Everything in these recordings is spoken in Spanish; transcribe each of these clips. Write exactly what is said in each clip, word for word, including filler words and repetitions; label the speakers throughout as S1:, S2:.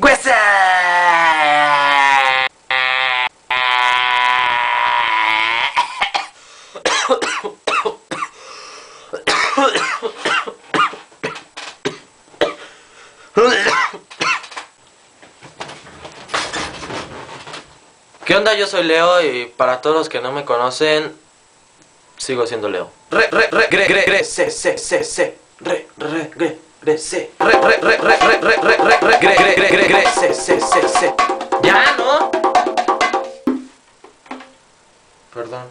S1: ¡Cuesa! ¿Qué onda? Yo soy Leo y para todos los que no me conocen, sigo siendo Leo. Re, re, re, gre, gre, gre, se, se, se, se, re, re, gre, gre, se, re, re, re, re, re, re, re, re, re, gre, gre, gre, gre, gre, se, se, se, se. ¿Ya, no? Perdón.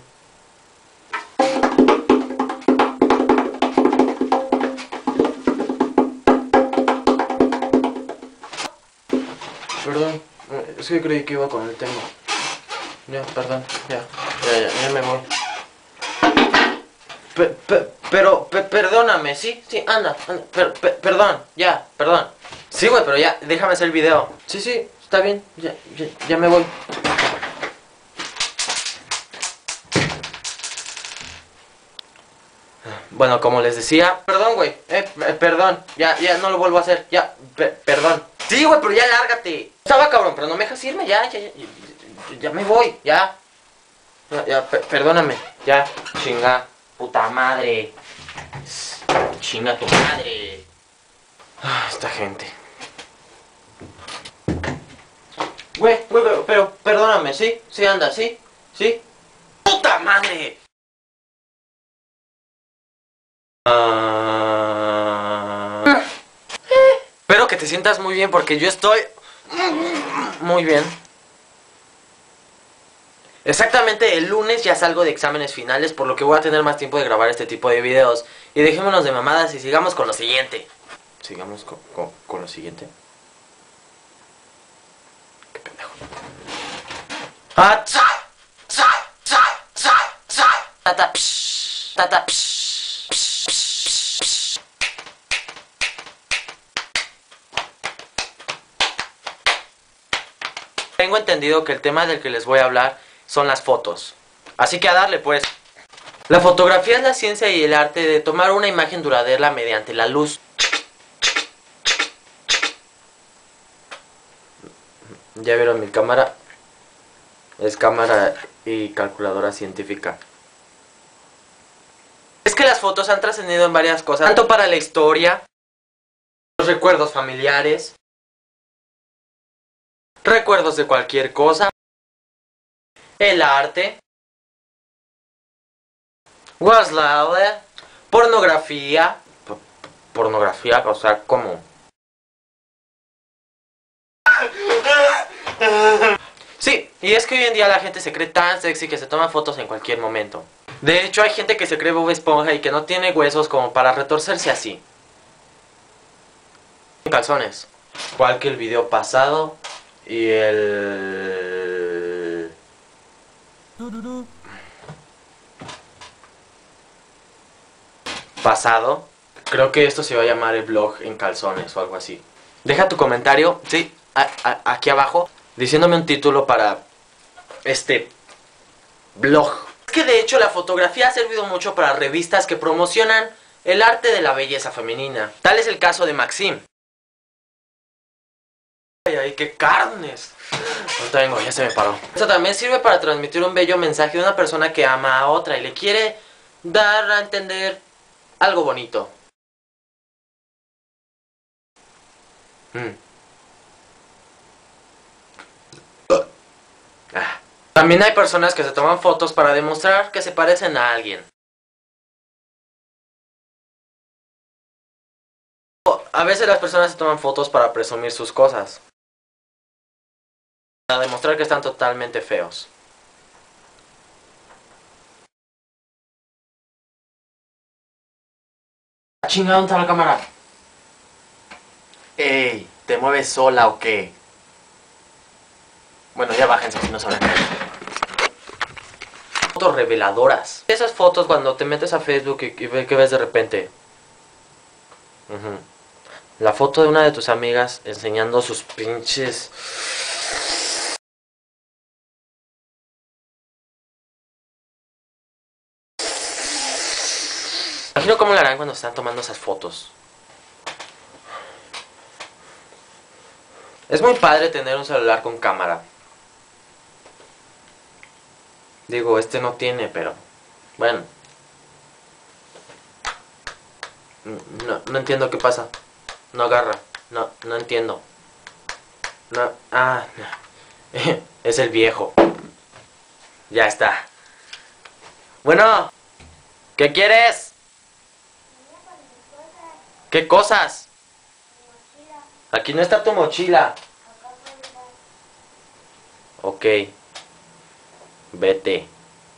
S1: Perdón, es que creí que iba con el tema. Ya, perdón, ya, ya, ya, ya me voy. Pe, pe, pero, pe, perdóname, ¿sí? Sí, anda, anda, per, pe, perdón, ya, perdón. Sí, güey, pero ya, déjame hacer el video. Sí, sí, está bien, ya, ya, ya me voy. Bueno, como les decía, perdón, güey, eh, eh, perdón, ya, ya, no lo vuelvo a hacer, ya, pe, perdón. Sí, güey, pero ya lárgate. Estaba cabrón, pero no me dejas irme, ya, ya, ya, ya, ya me voy, ya. Ya, ya, pe, perdóname, ya, chinga, puta madre. Chinga tu madre. Ah, esta gente. Güey, güey, güey, pero perdóname, ¿sí? Sí, anda, ¿sí? ¿Sí? ¡Puta madre! Uh... Espero que te sientas muy bien porque yo estoy muy bien. Exactamente el lunes ya salgo de exámenes finales, por lo que voy a tener más tiempo de grabar este tipo de videos. Y dejémonos de mamadas y sigamos con lo siguiente. Sigamos con, con, con lo siguiente. Qué pendejo. Ah, tsa, tsa, tsa, tsa, tsa. Tata, psh, tata, psh, psh, psh, psh. Tengo entendido que el tema del que les voy a hablar son las fotos. Así que a darle pues. La fotografía es la ciencia y el arte de tomar una imagen duradera mediante la luz. Ya vieron mi cámara. Es cámara y calculadora científica. Es que las fotos han trascendido en varias cosas, tanto para la historia, los recuerdos familiares, recuerdos de cualquier cosa, el arte, Waslale, pornografía, P pornografía, o sea, ¿cómo? Sí, y es que hoy en día la gente se cree tan sexy que se toma fotos en cualquier momento. De hecho, hay gente que se cree Bob Esponja y que no tiene huesos como para retorcerse así. Calzones. Igual que el video pasado y el... pasado. Creo que esto se va a llamar el vlog en calzones o algo así. Deja tu comentario, sí, a, a, aquí abajo, diciéndome un título para este vlog. Es que de hecho la fotografía ha servido mucho para revistas que promocionan el arte de la belleza femenina. Tal es el caso de Maxim. Ay, ay, qué carnes. No tengo, ya se me paró. Esto también sirve para transmitir un bello mensaje de una persona que ama a otra y le quiere dar a entender algo bonito. Mm. Ah. También hay personas que se toman fotos para demostrar que se parecen a alguien. A veces las personas se toman fotos para presumir sus cosas, para demostrar que están totalmente feos. Chingada, ¿dónde está la cámara? Ey, ¿te mueves sola o qué? Bueno, ya bájense si no saben. Fotos reveladoras. Esas fotos cuando te metes a Facebook y, y ves que ves de repente. Uh-huh. La foto de una de tus amigas enseñando sus pinches... Imagino cómo le harán cuando están tomando esas fotos. Es muy padre tener un celular con cámara. Digo, este no tiene, pero... Bueno. No, no entiendo qué pasa. No agarra. No, no entiendo. No, ah, no. Es el viejo. Ya está. Bueno, ¿qué quieres? ¿Qué cosas? Aquí no está tu mochila. Ok. Vete.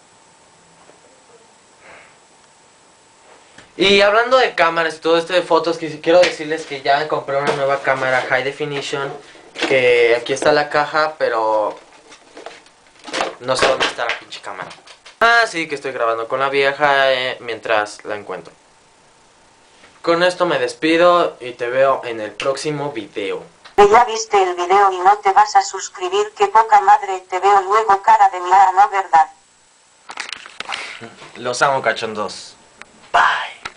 S1: Y hablando de cámaras y todo esto de fotos, que quiero decirles que ya compré una nueva cámara High Definition. Que aquí está la caja, pero no sé dónde está la pinche cámara. Ah, sí, que estoy grabando con la vieja eh, mientras la encuentro. Con esto me despido y te veo en el próximo video.
S2: Ya viste el video y no te vas a suscribir, qué poca madre, te veo luego, cara de mía, ¿no verdad?
S1: Los amo, cachondos.